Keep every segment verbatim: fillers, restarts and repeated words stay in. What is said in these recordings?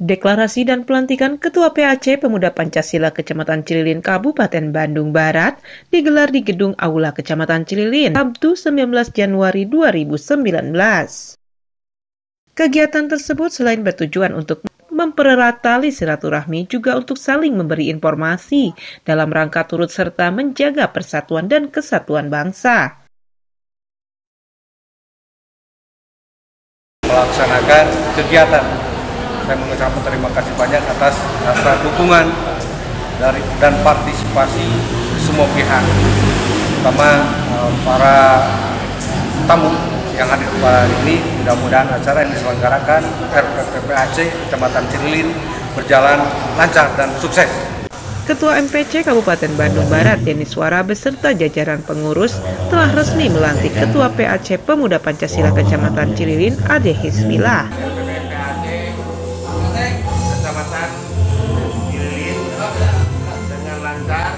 Deklarasi dan pelantikan Ketua P A C Pemuda Pancasila Kecamatan Cililin, Kabupaten Bandung Barat digelar di Gedung Aula Kecamatan Cililin, Sabtu sembilan belas Januari dua ribu sembilan belas. Kegiatan tersebut selain bertujuan untuk mempererat tali silaturahmi, juga untuk saling memberi informasi dalam rangka turut serta menjaga persatuan dan kesatuan bangsa. Melaksanakan kegiatan, saya mengucapkan terima kasih banyak atas rasa dukungan dari dan partisipasi semua pihak, terutama uh, para tamu yang hadir pada hari ini. Mudah-mudahan acara yang diselenggarakan R P P P A C Kecamatan Cililin berjalan lancar dan sukses. Ketua M P C Kabupaten Bandung Barat, Deniswara, beserta jajaran pengurus telah resmi melantik Ketua P A C Pemuda Pancasila Kecamatan Cililin, Ade Hismillah. Kecamatan Cililin dengan lancar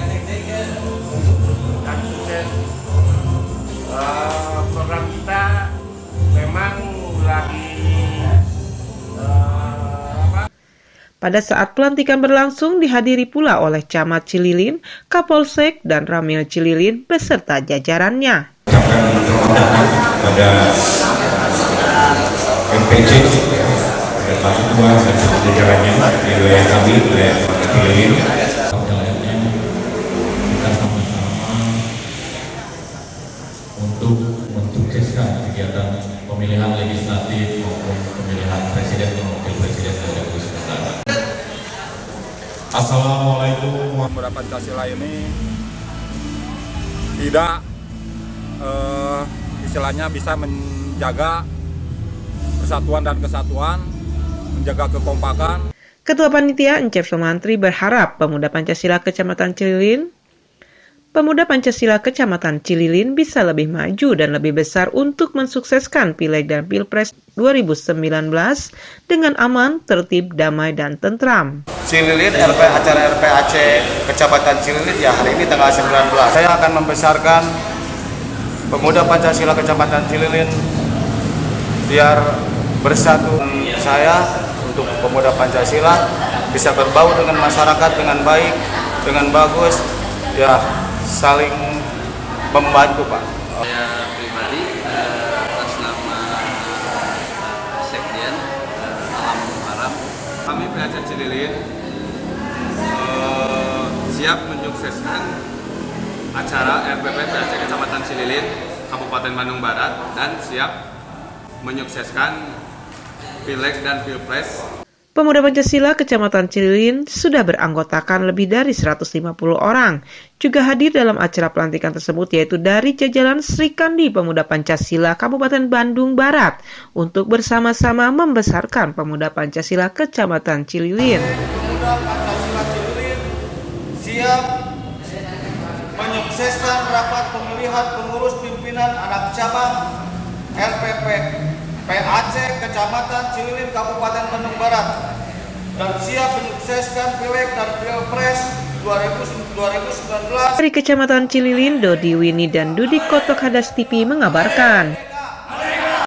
dan sukses. Uh, program kita memang lagi uh, Pada saat pelantikan berlangsung dihadiri pula oleh Camat Cililin, Kapolsek, dan Ramil Cililin beserta jajarannya. Pada M P C, pada Pak Ketua dan jajarannya di wilayah kami, wilayah Cililin. Kita sama-sama untuk mensukseskan kegiatan pemilihan legislatif maupun pemilihan presiden dan wakil presiden dua ribu sembilan belas. Assalamualaikum. Pemuda Pancasila ini tidak eh, istilahnya bisa menjaga persatuan dan kesatuan, menjaga kekompakan. Ketua Panitia Encep Sumantri berharap Pemuda Pancasila Kecamatan Cililin Pemuda Pancasila Kecamatan Cililin bisa lebih maju dan lebih besar untuk mensukseskan Pileg dan Pilpres dua ribu sembilan belas dengan aman, tertib, damai, dan tentram. Cililin, R P, acara R P A C Kecamatan Cililin ya hari ini tanggal sembilan belas. Saya akan membesarkan Pemuda Pancasila Kecamatan Cililin biar bersatu. Saya untuk Pemuda Pancasila bisa berbau dengan masyarakat dengan baik, dengan bagus, ya saling membantu, Pak. Saya pribadi atas nama Sekjen Alam Haram, kami P A C Cililin uh, siap menyukseskan acara R P P P A C Kecamatan Cililin, Kabupaten Bandung Barat, dan siap menyukseskan Pileg dan Pilpres. Pemuda Pancasila Kecamatan Cililin sudah beranggotakan lebih dari seratus lima puluh orang. Juga hadir dalam acara pelantikan tersebut yaitu dari jajaran Sri Kandi Pemuda Pancasila Kabupaten Bandung Barat untuk bersama-sama membesarkan Pemuda Pancasila Kecamatan Cililin. Pemuda Pancasila Cililin siap menyukseskan rapat pemilihan pengurus pimpinan anak cabang R P P P A C Kecamatan Cililin Kabupaten Bandung Barat dan siap menyukseskan Pileg dan Pilpres dua ribu sembilan belas. Dari Kecamatan Cililin, Dodi Wini dan Dudik Kotok Hadas T V mengabarkan.